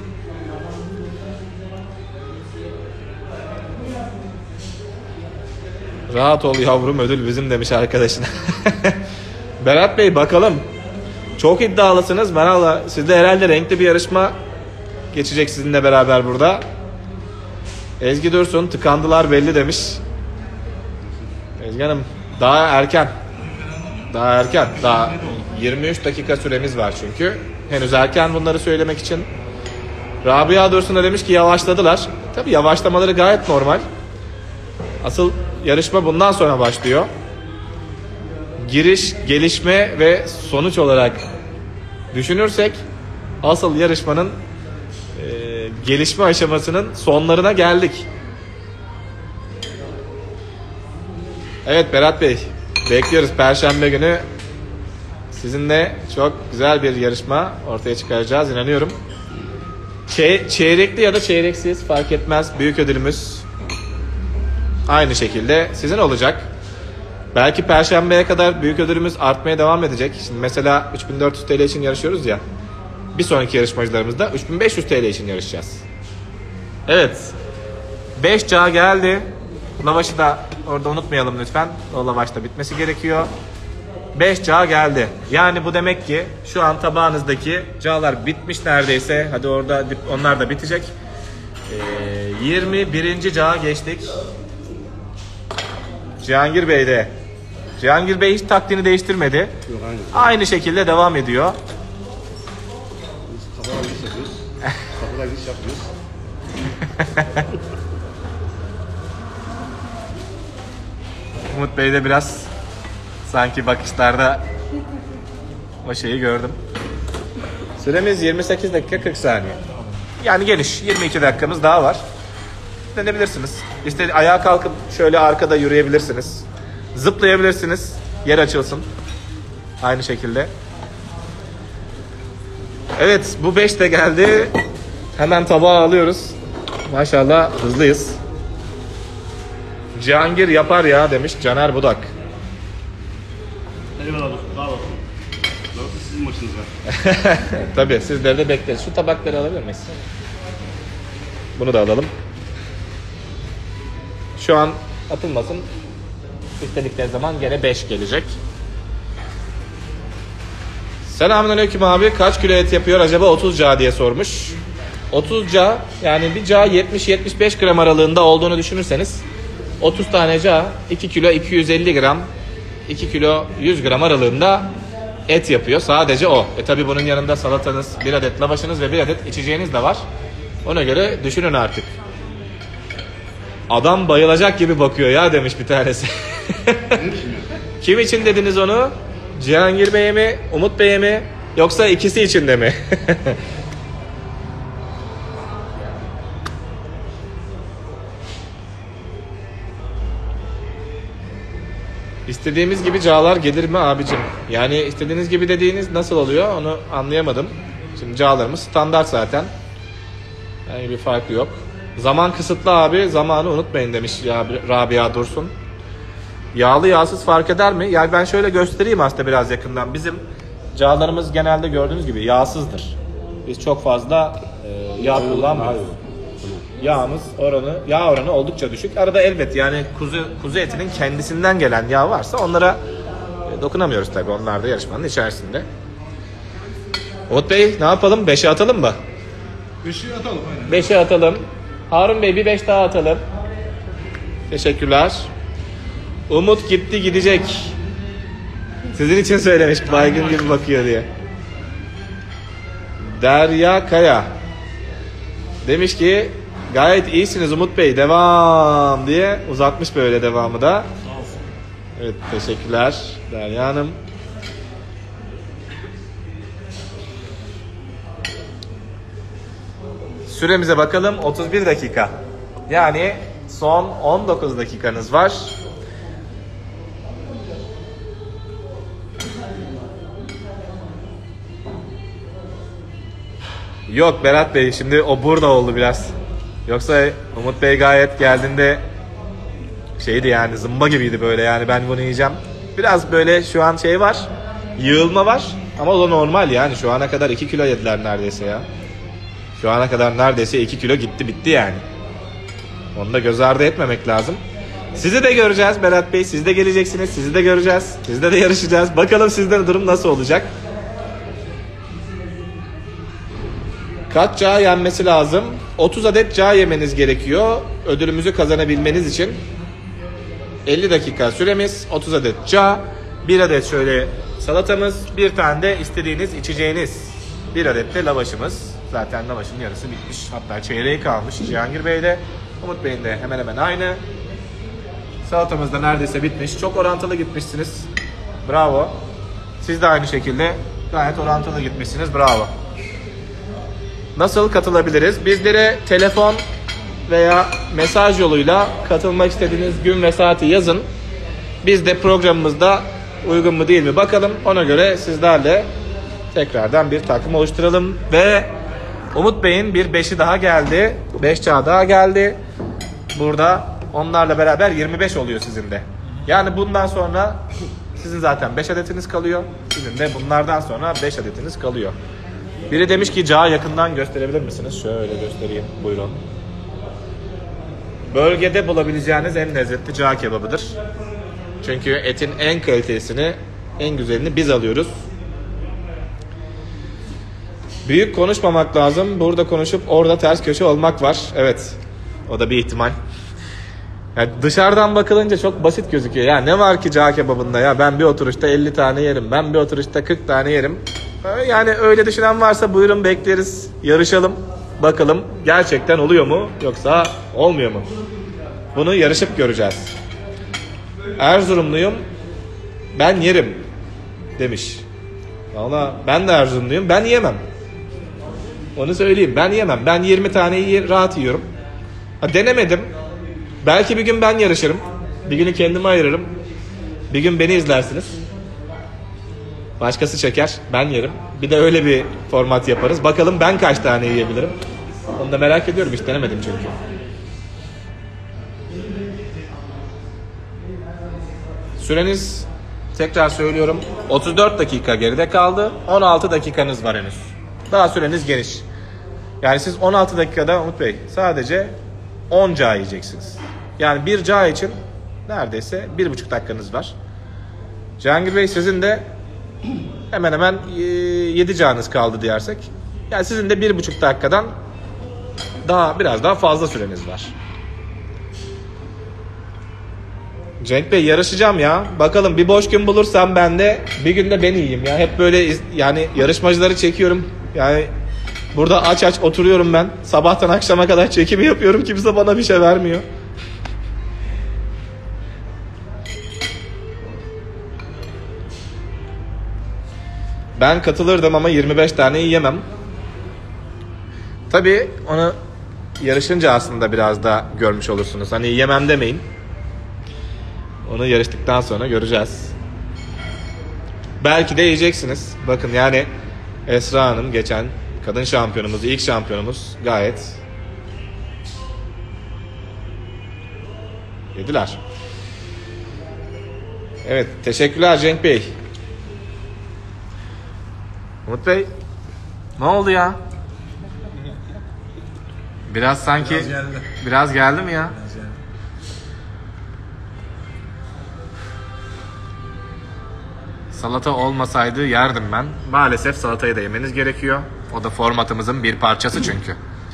Rahat ol yavrum, ödül bizim demiş arkadaşına. Berat Bey bakalım. Çok iddialısınız. Valla sizde herhalde renkli bir yarışma geçecek sizinle beraber burada. Ezgi Dursun tıkandılar belli demiş. Ezgi Hanım daha erken. Daha erken. Daha yirmi üç dakika süremiz var çünkü. Henüz erken bunları söylemek için. Rabia Dursun da demiş ki yavaşladılar. Tabii yavaşlamaları gayet normal. Asıl yarışma bundan sonra başlıyor. Giriş, gelişme ve sonuç olarak düşünürsek asıl yarışmanın e, gelişme aşamasının sonlarına geldik. Evet Berat Bey, bekliyoruz Perşembe günü. Sizinle çok güzel bir yarışma ortaya çıkaracağız inanıyorum. Çey- çeyrekli ya da çeyreksiz fark etmez, büyük ödülümüz aynı şekilde sizin olacak. Belki Perşembe'ye kadar büyük ödülümüz artmaya devam edecek. Şimdi mesela üç bin dört yüz TL için yarışıyoruz ya. Bir sonraki yarışmacılarımızda üç bin beş yüz TL için yarışacağız. Evet. beş ca geldi. Lavaşı da orada unutmayalım lütfen. O lavaş da bitmesi gerekiyor. beş ca geldi. Yani bu demek ki şu an tabağınızdaki calar bitmiş neredeyse. Hadi orada onlar da bitecek. Ee, yirmi birinci ca geçtik. Cihangir Bey de. Cihangir Bey hiç taktiğini değiştirmedi. Yok, aynı. Aynı şekilde devam ediyor. Biz kapıdan giriş yapıyoruz. Kapıdan giriş yapıyoruz. Umut Bey de biraz sanki bakışlarda o şeyi gördüm. Süremiz yirmi sekiz dakika kırk saniye. Yani geniş. yirmi iki dakikamız daha var. Denebilirsiniz. İşte ayağa kalkıp şöyle arkada yürüyebilirsiniz. Zıplayabilirsiniz. Yer açılsın. Aynı şekilde. Evet bu beş de geldi. Hemen tabağa alıyoruz. Maşallah hızlıyız. Cihangir yapar ya demiş Caner Budak. Eyvallah dostum, sağ olun. Burası sizin maçınız var. Tabii sizleri de bekleriz. Şu tabakları alabilir miyiz? Bunu da alalım. Şu an atılmasın. İstedikleri zaman gene beş gelecek. Selamünaleyküm abi. Kaç kilo et yapıyor acaba otuz ca diye sormuş. otuz ca yani bir ca yetmiş yetmiş beş gram aralığında olduğunu düşünürseniz otuz tane ca iki kilo iki yüz elli gram iki kilo yüz gram aralığında et yapıyor. Sadece o. E tabi bunun yanında salatanız, bir adet lavaşınız ve bir adet içeceğiniz de var. Ona göre düşünün artık. Adam bayılacak gibi bakıyor ya demiş bir tanesi. Kim için dediniz onu? Cihangir Bey'e mi, Umut Bey'e mi, yoksa ikisi için de mi? İstediğimiz gibi cağlar gelir mi abicim? Yani istediğiniz gibi dediğiniz nasıl oluyor onu anlayamadım. Şimdi cağlarımız standart zaten. Yani bir farkı yok. Zaman kısıtlı abi. Zamanı unutmayın demiş ya Rabia Dursun. Yağlı yağsız fark eder mi? Yani ben şöyle göstereyim aslında biraz yakından. Bizim cağlarımız genelde gördüğünüz gibi yağsızdır. Biz çok fazla e, yağ kullanmıyoruz. Yağımız oranı, yağ oranı oldukça düşük. Arada elbet yani kuzu kuzu etinin kendisinden gelen yağ varsa onlara e, dokunamıyoruz tabii. Onlar da yarışmanın içerisinde. Umut Bey ne yapalım? beşe atalım mı? beşi atalım aynen. beşe atalım. Harun Bey bir beş daha atalım. Teşekkürler. Umut gitti gidecek. Sizin için söylemiş baygın gibi bakıyor diye. Derya Kaya demiş ki gayet iyisiniz Umut Bey devam diye uzatmış böyle devamı da. Sağ olsun. Evet teşekkürler Derya Hanım. Süremize bakalım otuz bir dakika. Yani son on dokuz dakikanız var. Yok Berat Bey şimdi o burada oldu biraz. Yoksa Umut Bey gayet geldiğinde şeydi yani zımba gibiydi böyle yani ben bunu yiyeceğim. Biraz böyle şu an şey var. Yığılma var ama o da normal yani şu ana kadar iki kilo yediler neredeyse ya. Şu ana kadar neredeyse iki kilo gitti bitti yani. Onu da göz ardı etmemek lazım. Sizi de göreceğiz Berat Bey. Siz de geleceksiniz. Sizi de göreceğiz. Sizde de yarışacağız. Bakalım sizde durum nasıl olacak. Kaç cağ yenmesi lazım? otuz adet cağ yemeniz gerekiyor. Ödülümüzü kazanabilmeniz için. elli dakika süremiz. otuz adet cağ. bir adet şöyle salatamız. Bir tane de istediğiniz içeceğiniz. bir adet de lavaşımız. Zaten lavaşın yarısı bitmiş. Hatta çeyreği kalmış Cihangir Bey'de. Umut Bey'in de hemen hemen aynı. Salatamız da neredeyse bitmiş. Çok orantılı gitmişsiniz. Bravo. Siz de aynı şekilde gayet orantılı gitmişsiniz. Bravo. Nasıl katılabiliriz? Bizlere telefon veya mesaj yoluyla katılmak istediğiniz gün ve saati yazın. Biz de programımızda uygun mu değil mi bakalım. Ona göre sizlerle tekrardan bir takım oluşturalım. Ve Umut Bey'in bir beşi daha geldi. beş çağ daha geldi. Burada onlarla beraber yirmi beş oluyor sizin de. Yani bundan sonra sizin zaten beş adetiniz kalıyor. Sizin de bunlardan sonra beş adetiniz kalıyor. Biri demiş ki cağı yakından gösterebilir misiniz? Şöyle göstereyim. Buyurun. Bölgede bulabileceğiniz en lezzetli cağ kebabıdır. Çünkü etin en kalitesini, en güzelini biz alıyoruz. Büyük konuşmamak lazım. Burada konuşup orada ters köşe olmak var. Evet. O da bir ihtimal. Yani dışarıdan bakılınca çok basit gözüküyor. Ya ne var ki cağ kebabında ya? Ben bir oturuşta elli tane yerim. Ben bir oturuşta kırk tane yerim. Yani öyle düşünen varsa buyurun bekleriz. Yarışalım. Bakalım gerçekten oluyor mu? Yoksa olmuyor mu? Bunu yarışıp göreceğiz. Erzurumluyum. Ben yerim. Demiş. Valla ben de Erzurumluyum. Ben yemem. Onu söyleyeyim. Ben yemem. Ben yirmi taneyi rahat yiyorum. Ha, denemedim. Belki bir gün ben yarışırım. Bir günü kendime ayırırım. Bir gün beni izlersiniz. Başkası çeker. Ben yerim. Bir de öyle bir format yaparız. Bakalım ben kaç tane yiyebilirim. Onu da merak ediyorum. Hiç denemedim çünkü. Süreniz tekrar söylüyorum. otuz dört dakika geride kaldı. on altı dakikanız var henüz. Daha süreniz geniş. Yani siz on altı dakikada Umut Bey sadece on cağ yiyeceksiniz. Yani bir cağ için neredeyse bir buçuk dakikanız var. Cihangir Bey sizin de hemen hemen yedi cağınız kaldı dersek. Yani sizin de bir buçuk dakikadan daha biraz daha fazla süreniz var. Cenk Bey yarışacağım ya. Bakalım bir boş gün bulursam ben de bir günde ben yiyeyim ya. Hep böyle iz, yani yarışmacıları çekiyorum. Yani burada aç aç oturuyorum ben. Sabahtan akşama kadar çekimi yapıyorum. Kimse bana bir şey vermiyor. Ben katılırdım ama yirmi beş tane yiyemem. Tabii onu yarışınca aslında biraz da görmüş olursunuz. Hani yemem demeyin. Onu yarıştıktan sonra göreceğiz. Belki de yiyeceksiniz. Bakın yani Esra Hanım geçen kadın şampiyonumuz, ilk şampiyonumuz gayet yediler. Evet, teşekkürler Cenk Bey. Umut Bey, ne oldu ya? Biraz sanki Biraz geldi. biraz geldi mi ya? Biraz yani. Salata olmasaydı yerdim ben. Maalesef salatayı da yemeniz gerekiyor. O da formatımızın bir parçası çünkü.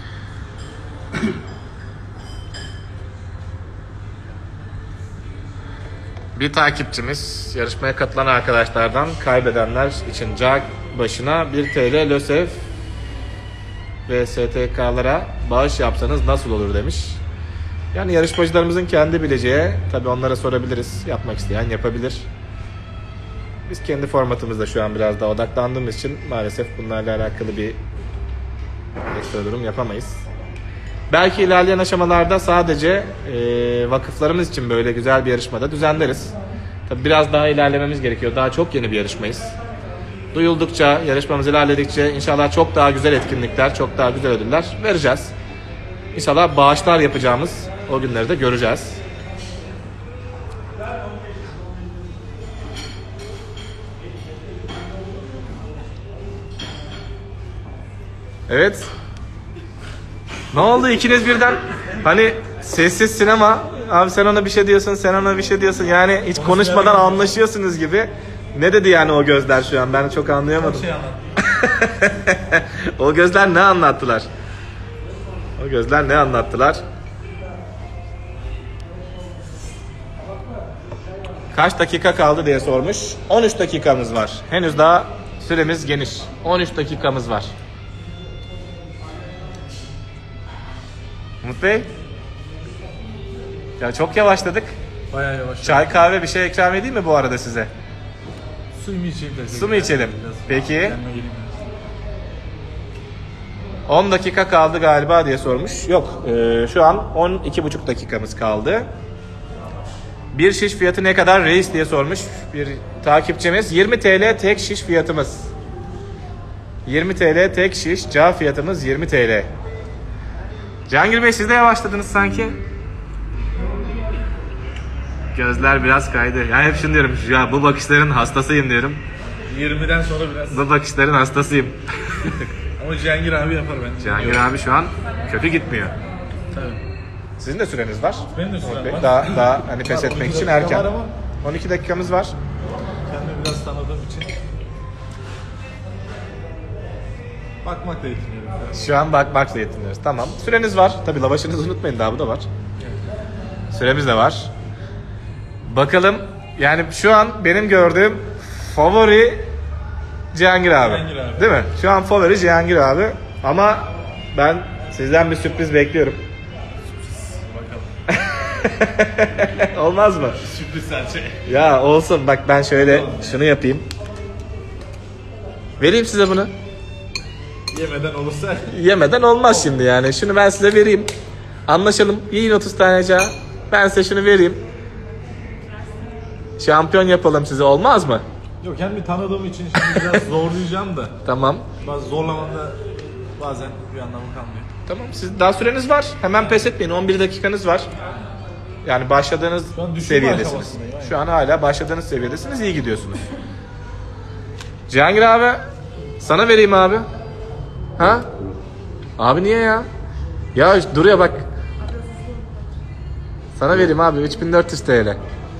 Bir takipçimiz yarışmaya katılan arkadaşlardan kaybedenler için cağ başına bir TL LÖSEV ve S T K'lara bağış yapsanız nasıl olur demiş. Yani yarışmacılarımızın kendi bileceği, tabii onlara sorabiliriz. Yapmak isteyen yapabilir. Biz kendi formatımızda şu an biraz daha odaklandığımız için maalesef bunlarla alakalı bir ekstra durum yapamayız. Belki ilerleyen aşamalarda sadece e, vakıflarımız için böyle güzel bir yarışmada düzenleriz. Tabii biraz daha ilerlememiz gerekiyor. Daha çok yeni bir yarışmayız. Duyuldukça, yarışmamız ilerledikçe inşallah çok daha güzel etkinlikler, çok daha güzel ödüller vereceğiz. İnşallah bağışlar yapacağımız o günleri de göreceğiz. Evet. Ne oldu ikiniz birden? Hani sessiz sinema. Abi sen ona bir şey diyorsun, sen ona bir şey diyorsun. Yani hiç konuşmadan anlaşıyorsunuz gibi. Ne dedi yani o gözler şu an? Ben çok anlayamadım. Şey anlattım. O gözler ne anlattılar? O gözler ne anlattılar? Kaç dakika kaldı diye sormuş. on üç dakikamız var. Henüz daha süremiz geniş. on üç dakikamız var. Umut Bey. Ya çok yavaşladık. Bayağı yavaş. Çay kahve bir şey ikram edeyim mi bu arada size? Su mu içeyim desek? Su mu içelim? Biraz Peki. kendime geleyim ben. on dakika kaldı galiba diye sormuş. Yok. E, şu an on iki buçuk dakikamız kaldı. Bir şiş fiyatı ne kadar reis diye sormuş bir takipçimiz. yirmi TL tek şiş fiyatımız. yirmi TL tek şiş. Cağ fiyatımız yirmi TL. Cihangir Bey siz de yavaşladınız sanki. Gözler biraz kaydı. Yani hep şunu diyorum. Ya bu bakışların hastasıyım diyorum. yirmiden sonra biraz. Bu bakışların hastasıyım. Ama Cihangir abi yapar bence. Cihangir abi şu an kötü gitmiyor. Tabii. Sizin de süreniz var. Benim de sürem var. Daha, daha hani pes Var, etmek on iki için dakika erken. var ama on iki dakikamız var. kendimi biraz tanıdığım için bakmakla yetiniyorum. biraz. Şu an bakmakla yetiniyoruz. Tamam. Süreniz var. Tabii lavaşınızı unutmayın, daha bu da var. Süremiz de var. Bakalım. Yani şu an benim gördüğüm favori Cihangir abi. Cihangir abi. Değil mi? Şu an favori Cihangir abi. Ama ben sizden bir sürpriz bekliyorum. Bakalım. Olmaz mı? Sürpriz her şey. Ya olsun. Bak ben şöyle şunu yapayım. Vereyim size bunu. Yemeden olursa. Yemeden olmaz şimdi yani. Şunu ben size vereyim. Anlaşalım. Yiyin otuz tane cağ. Ben size şunu vereyim. Şampiyon yapalım size, olmaz mı? Yok, kendimi tanıdığım için şimdi biraz zorlayacağım da. Tamam. Bazı zorlamanda bazen bir anlamı kalmıyor. Tamam. Siz daha süreniz var. Hemen pes etmeyin. on bir dakikanız var. Yani başladığınız Şu an düşürme seviyedesiniz. aşamasındayım, aynen. Şu an hala başladığınız seviyedesiniz. İyi gidiyorsunuz. Cihangir abi, sana vereyim abi. Ha? Abi niye ya? Ya duruyor bak. Sana vereyim abi üç bin dört yüz TL.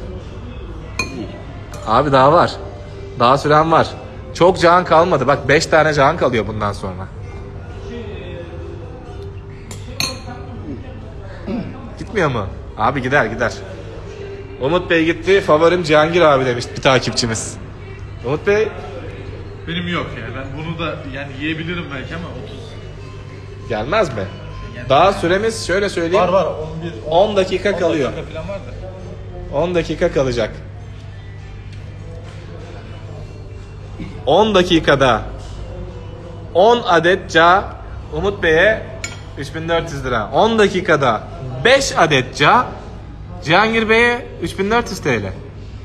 Abi daha var. Daha süren var. Çok can kalmadı. Bak beş tane can kalıyor bundan sonra. Gitmiyor mu? Abi gider gider. Umut Bey gitti. Favorim Cihangir abi demiş bir takipçimiz. Umut Bey Benim yok yani. Ben bunu da yani yiyebilirim belki ama otuz. gelmez mi? Daha süremiz şöyle söyleyeyim. Var var on bir. on dakika kalıyor. on dakika falan var da. on dakika kalacak. on dakikada on adet cağ Umut Bey'e üç bin dört yüz lira. on dakikada beş adet cağ Cihangir Bey'e üç bin dört yüz T L.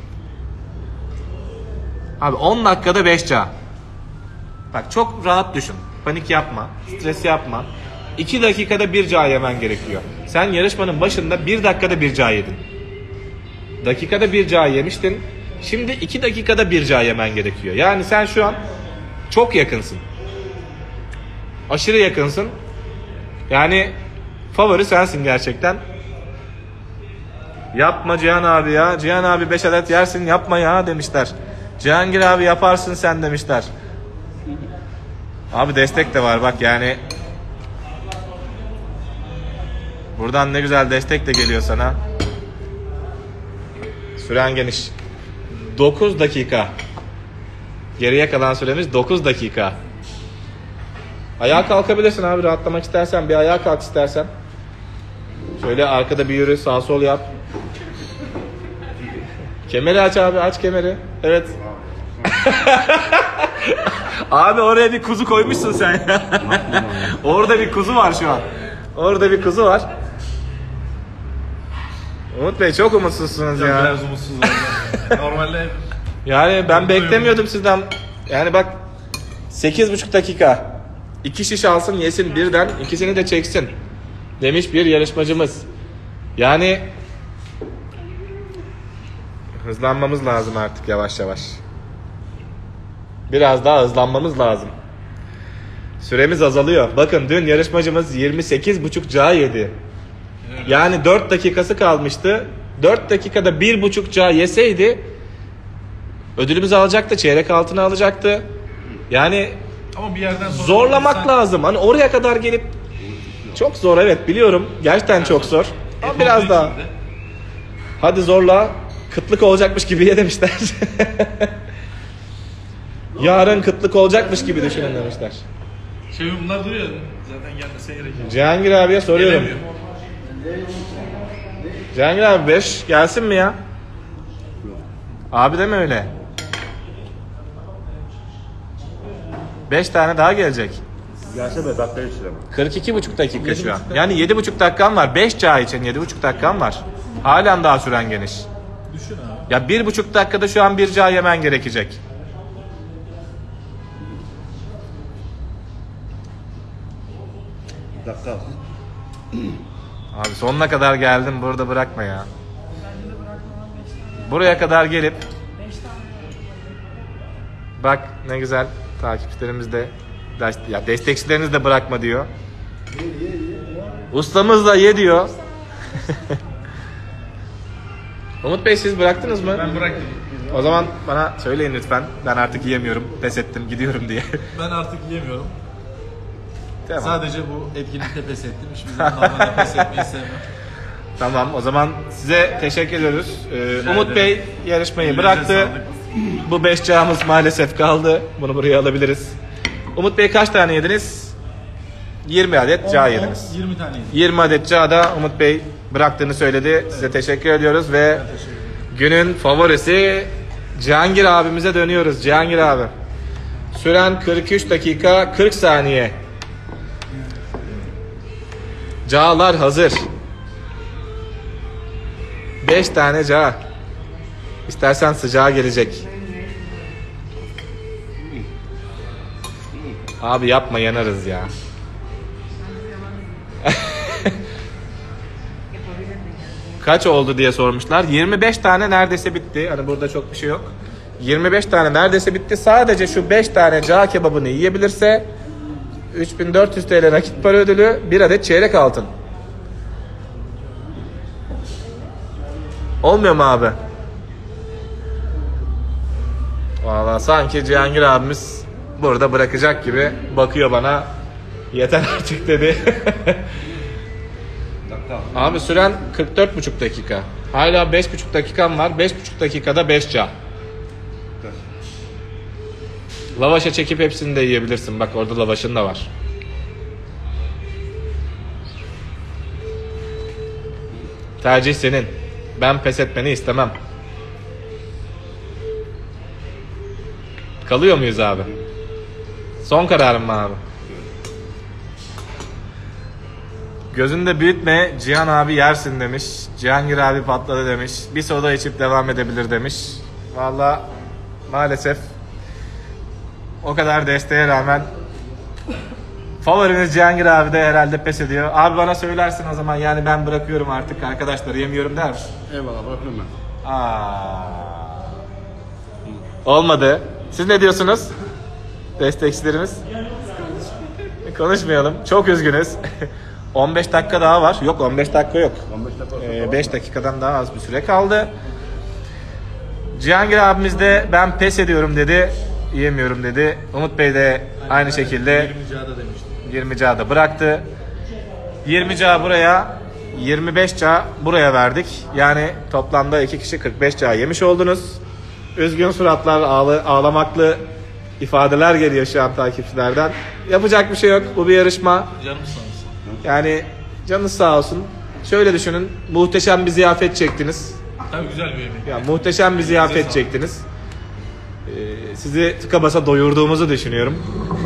Abi on dakikada beş ca. Bak çok rahat düşün. Panik yapma. Stres yapma. iki dakikada bir ca yemen gerekiyor. Sen yarışmanın başında bir dakikada bir ca yedin. Dakikada bir ca yemiştin. Şimdi iki dakikada bir ca yemen gerekiyor. Yani sen şu an çok yakınsın. Aşırı yakınsın. Yani favori sensin gerçekten. Yapma Cihan abi ya. Cihan abi beş adet yersin, yapma ya demişler. Cihangir abi yaparsın sen demişler. Abi destek de var bak yani. Buradan ne güzel destek de geliyor sana. Süren geniş. dokuz dakika. Geriye kalan süremiz dokuz dakika. Ayağa kalkabilirsin abi, rahatlamak istersen. Bir ayağa kalk istersen. Şöyle arkada bir yürü, sağ sol yap. Kemeri aç abi, aç kemeri. Evet. Abi oraya bir kuzu koymuşsun sen ya. Orada bir kuzu var şu an. Orada bir kuzu var. Umut Bey çok umutsuzsunuz ya. Biraz umutsuz oldum. Normalde Yani ben beklemiyordum sizden. Yani bak sekiz buçuk dakika. İki şiş alsın yesin birden, ikisini de çeksin demiş bir yarışmacımız. Yani hızlanmamız lazım artık yavaş yavaş. Biraz daha hızlanmamız lazım. Süremiz azalıyor. Bakın dün yarışmacımız yirmi sekiz buçuk ca yedi. Yani dört dakikası kalmıştı. dört dakikada bir buçuk ca yeseydi ödülümüzü alacaktı, çeyrek altını alacaktı. Yani ama bir yerden sonra zorlamak insan- lazım. Hani oraya kadar gelip çok zor, evet biliyorum. Gerçekten çok zor. Ama Et biraz olduğu daha. için de Hadi zorla. Kıtlık olacakmış gibi ye demişler. Yarın kıtlık olacakmış gibi düşünün demişler. Şey bunlar duruyor. Zaten gelmese gerek yok. Cihangir abiye soruyorum. Gelemiyor. Cihangir abi beş gelsin mi ya? Abi deme öyle. beş tane daha gelecek. Gelse be dakika geçiremem. kırk iki buçuk dakika şu an. Yani yedi buçuk dakikan var. beş ca için yedi buçuk dakikan var. Halen daha süren geniş. Düşün abi. Ya bir buçuk dakikada şu an bir ca yemen gerekecek. Dakika. Abi sonuna kadar geldim, burada bırakma ya. Buraya kadar gelip bak ne güzel takipçilerimiz de ya destekçileriniz de bırakma diyor. Ustamız da ye diyor. Umut Bey siz bıraktınız mı? Ben bıraktım. O zaman bana söyleyin lütfen. Ben artık yiyemiyorum. Pes ettim, gidiyorum diye. Ben artık yiyemiyorum. Tamam. Sadece bu etkinlikte pes ettim. Hiçbir zaman normalde pes etmeyi sevmem. Tamam, o zaman size teşekkür ediyoruz. Ee, Umut ederim. Bey yarışmayı Elinize bıraktı. sağlık. Bu beş cağımız maalesef kaldı. Bunu buraya alabiliriz. Umut Bey kaç tane yediniz? yirmi adet cağ yediniz. yirmi tane yedim. yirmi adet cağ da Umut Bey bıraktığını söyledi. Size teşekkür ediyoruz ve günün favorisi Cihangir abimize dönüyoruz. Cihangir abi. Süren kırk üç dakika kırk saniye. Cağlar hazır. beş tane cağ. İstersen sıcağı gelecek. Abi yapma, yanarız ya. Kaç oldu diye sormuşlar. yirmi beş tane neredeyse bitti. Hani burada çok bir şey yok. yirmi beş tane neredeyse bitti. Sadece şu beş tane cağ kebabını yiyebilirse üç bin dört yüz T L nakit para ödülü, bir adet çeyrek altın. Olmuyor mu abi? Vallahi sanki Cihangir abimiz burada bırakacak gibi bakıyor bana. Yeter artık dedi. Dakika. Abi süren kırk dört buçuk dakika. Hala beş buçuk dakikam var. beş buçuk dakikada beş cağ. Lavaşa çekip hepsini de yiyebilirsin. Bak orada lavaşın da var. Tercih senin. Ben pes etmeni istemem. Kalıyor muyuz abi? Son kararım mı abi? Gözünde büyütme, Cihan abi yersin demiş. Cihangir abi patladı demiş. Bir soda içip devam edebilir demiş. Vallahi maalesef o kadar desteğe rağmen favoriniz Cihangir abi de herhalde pes ediyor. Abi bana söylersin o zaman, yani ben bırakıyorum artık, arkadaşları yemiyorum der misin? Eyvallah, bırakıyorum ben. Aa. Olmadı. Siz ne diyorsunuz? Destekçilerimiz? Konuşmayalım. Çok üzgünüz. on beş dakika daha var. Yok, on beş dakika yok. on beş dakika sonra Ee, beş dakikadan daha az bir süre kaldı. Cihangir abimiz de ben pes ediyorum dedi. Yiyemiyorum dedi. Umut Bey de aynı şekilde yirmi cağda demiştim. yirmi cağı bıraktı. yirmi cağı buraya, yirmi beş cağı buraya verdik. Yani toplamda iki kişi kırk beş cağı yemiş oldunuz. Üzgün suratlar, ağlı, ağlamaklı ifadeler geliyor şu an takipçilerden. Yapacak bir şey yok. Bu bir yarışma. Canım sağ olsun. Yani canınız sağ olsun. Şöyle düşünün. Muhteşem bir ziyafet çektiniz. Tabii güzel bir yemek. Ya muhteşem bir ziyafet çektiniz. Ee, sizi tıka basa doyurduğumuzu düşünüyorum.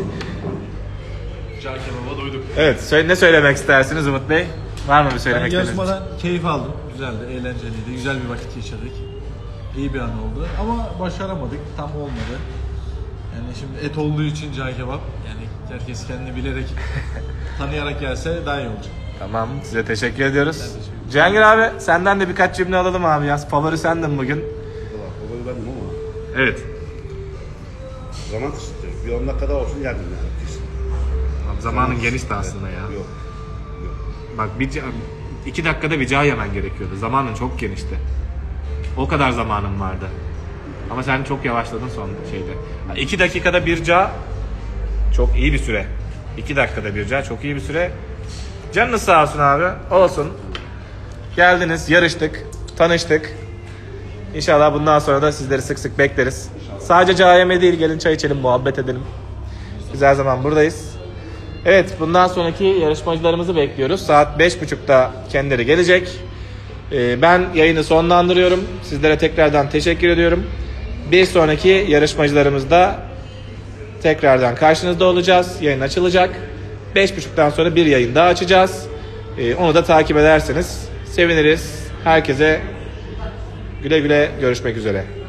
Cağ kebaba doyduk. Evet, söyle, ne söylemek istersiniz Umut Bey? Var mı bir Ben söylemek istediğiniz? yarışmadan keyif aldım. Güzeldi, eğlenceliydi. Güzel bir vakit geçirdik. İyi bir an oldu. Ama başaramadık. Tam olmadı. Yani şimdi et olduğu için cağ kebap. Yani herkes kendini bilerek, tanıyarak gelse daha iyi olacak. Tamam, size teşekkür ediyoruz. Ben teşekkür ederim. Cihangir abi, senden de birkaç cümle alalım abi ya. Favori sendin bugün. Valla babayı verdim ama Evet. zaman kısıtlı. Bir on dakika daha olsun yerdim yani. Kesin. Abi zamanın genişti aslında ya. Yok. Yok. Bak bir ca- iki dakikada bir cağ yemen gerekiyordu. Zamanın çok genişti. O kadar zamanın vardı. Ama sen çok yavaşladın son şeyde. Yani iki dakikada bir cağ çok iyi bir süre. İki dakikada bir cağ çok iyi bir süre. Canınız sağ olsun abi. Olsun. Geldiniz, yarıştık, tanıştık. İnşallah bundan sonra da sizleri sık sık bekleriz. Sadece cağ yeme değil, gelin çay içelim, muhabbet edelim. Biz her zaman buradayız. Evet, bundan sonraki yarışmacılarımızı bekliyoruz. Saat beş buçukta kendileri gelecek. Ee, ben yayını sonlandırıyorum. Sizlere tekrardan teşekkür ediyorum. Bir sonraki yarışmacılarımızda tekrardan karşınızda olacağız. Yayın açılacak. beş buçuktan sonra bir yayın daha açacağız. Ee, onu da takip ederseniz seviniriz. Herkese güle güle, görüşmek üzere.